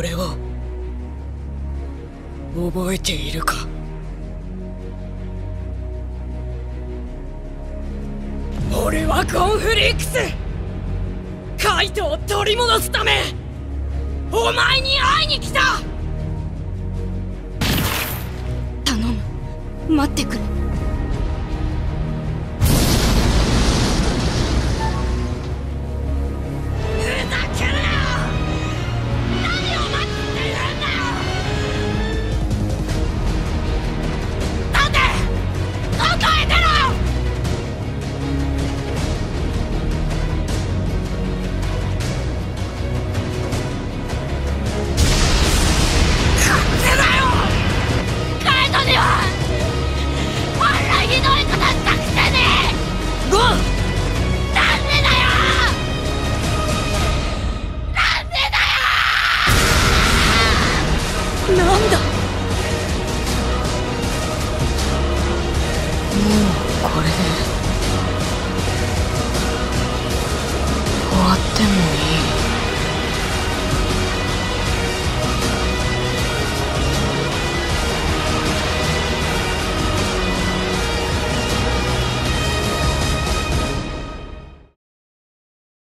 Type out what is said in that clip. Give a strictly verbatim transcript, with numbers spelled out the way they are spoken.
俺を覚えているか？俺はコンフリックス、カイトを取り戻すためお前に会いに来た。 頼む、待ってくれ。